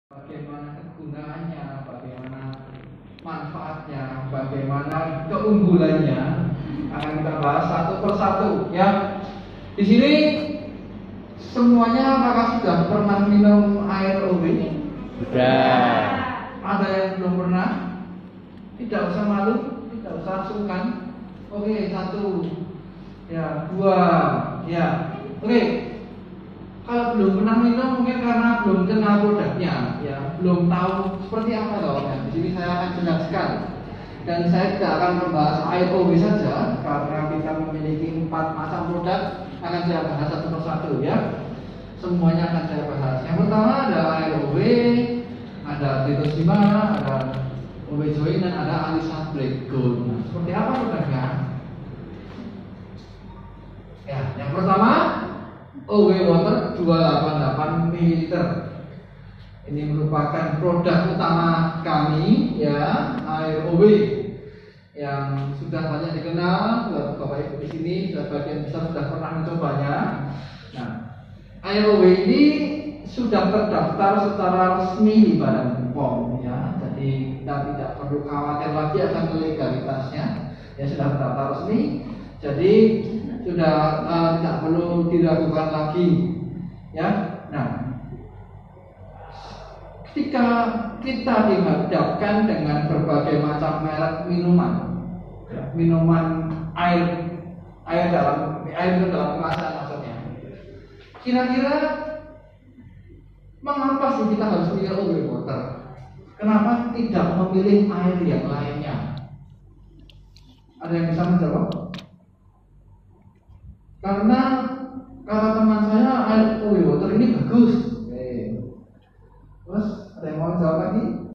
bagaimana kegunaannya, bagaimana manfaatnya, bagaimana keunggulannya akan kita bahas satu persatu ya. Di sini semuanya apakah sudah pernah minum air OB? Sudah. Ada yang belum pernah? Tidak usah malu, tidak usah sungkan. Oke, satu, ya, dua, ya. Oke. Kalau belum pernah minum mungkin karena belum kenal produknya, ya, belum tahu seperti apa loh. Di sini saya akan jelaskan. Dan saya tidak akan membahas air OB saja karena kita memiliki 4 macam produk. Akan saya bahas satu persatu ya. Semuanya akan saya bahas. Yang pertama ada air OB, ada Tritosima, ada OB Join dan ada Alisa Black Gold. Nah, seperti apa produknya? Ya, yang pertama OB Water 288 ml. Ini merupakan produk utama kami ya, air OB yang sudah banyak dikenal. Bapak Ibu di sini sebagian besar sudah pernah mencobanya. Nah, air OB ini sudah terdaftar secara resmi di Badan POM ya. Jadi kita tidak perlu khawatir lagi akan legalitasnya. Ya, sudah terdaftar resmi. Jadi sudah tidak perlu diragukan lagi ya. Nah, ketika kita dihadapkan dengan berbagai macam merek minuman ya, minuman air dalam kemasan maksudnya, kira-kira mengapa sih kita harus pilih OB Water? Kenapa tidak memilih air yang lainnya? Ada yang bisa menjawab? Karena kata teman saya air OB Water ini bagus. Oke. Terus ada yang mau jawab lagi?